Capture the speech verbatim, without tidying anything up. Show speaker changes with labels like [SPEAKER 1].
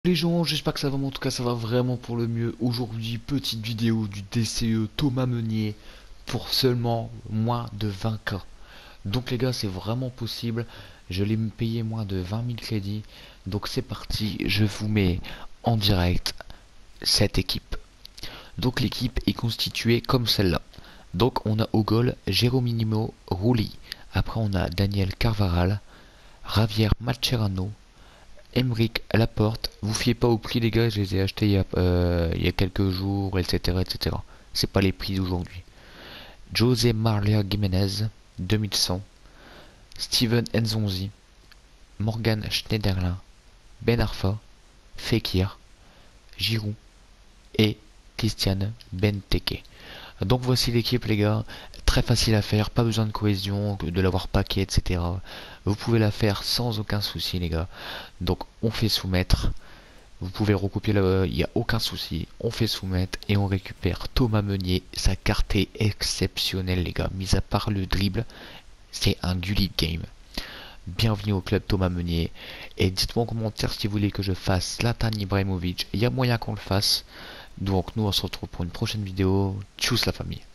[SPEAKER 1] Les gens, j'espère que ça va, mais en tout cas ça va vraiment pour le mieux. Aujourd'hui, petite vidéo du D C E Thomas Meunier pour seulement moins de vingt k. Donc les gars, c'est vraiment possible. Je l'ai payé moins de vingt mille crédits. Donc c'est parti, je vous mets en direct cette équipe. Donc l'équipe est constituée comme celle-là. Donc on a au goal Geronimo Rulli. Après on a Daniel Carvajal, Javier Mascherano, Aymeric Laporte. Vous fiez pas au prix les gars, je les ai achetés il y a, euh, il y a quelques jours, et cetera et cetera. C'est pas les prix d'aujourd'hui. José Maria Giménez, deux mille cent. Steven Nzonzi, Morgan Schneiderlin, Ben Arfa, Fekir, Giroud et Christian Benteke. Donc voici l'équipe les gars, très facile à faire, pas besoin de cohésion, de l'avoir paquet, et cetera. Vous pouvez la faire sans aucun souci les gars. Donc on fait soumettre, vous pouvez recopier, il n'y a aucun souci, on fait soumettre et on récupère Thomas Meunier. Sa carte est exceptionnelle les gars, mis à part le dribble, c'est un du lead game. Bienvenue au club Thomas Meunier, et dites-moi en commentaire si vous voulez que je fasse Zlatan Ibrahimovic, il y a moyen qu'on le fasse. Donc nous on se retrouve pour une prochaine vidéo, tchuss la famille.